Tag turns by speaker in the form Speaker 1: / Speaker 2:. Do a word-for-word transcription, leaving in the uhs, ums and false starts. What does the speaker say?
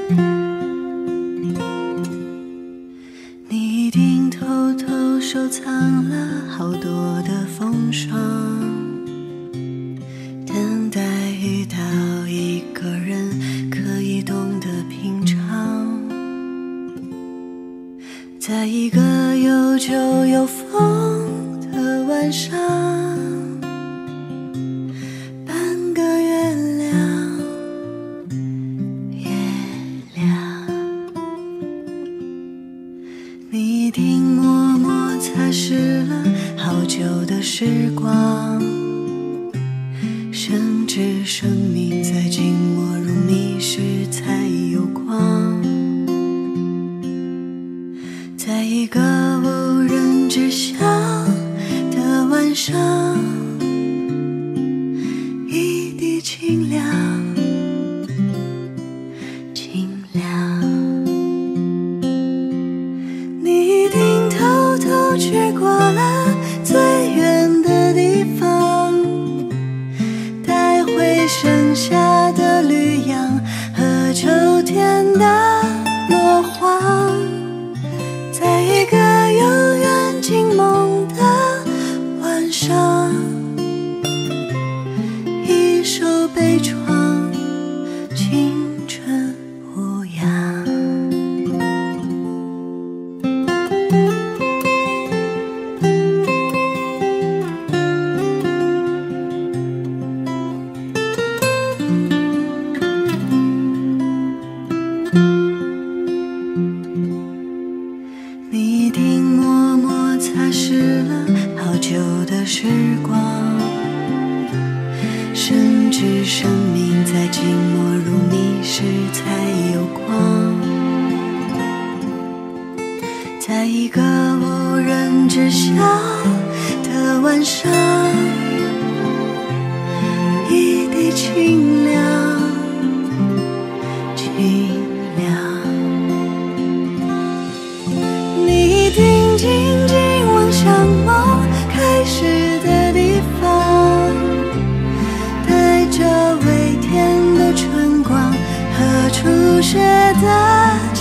Speaker 1: 你一定偷偷收藏了好多的风霜，等待遇到一个人可以懂得品尝，在一个有酒有风的晚上，半个月亮，月亮，你一定默默擦拭了好久的时光，甚至生命在静默如迷时才有光，在一个无人知晓的晚上，一滴清凉，清凉。你一定偷偷去过了最远的地方，带回剩下的绿杨和秋天的落黄，在一个永远静梦的晚上，一首悲怆，青春无恙。你一定默默擦拭了好久的时光，甚至生命在静默如迷时才有光，在一个无人知晓的晚上，一滴清凉，清凉。你一定静静望向梦开始的地方，带着微甜的春光和初雪的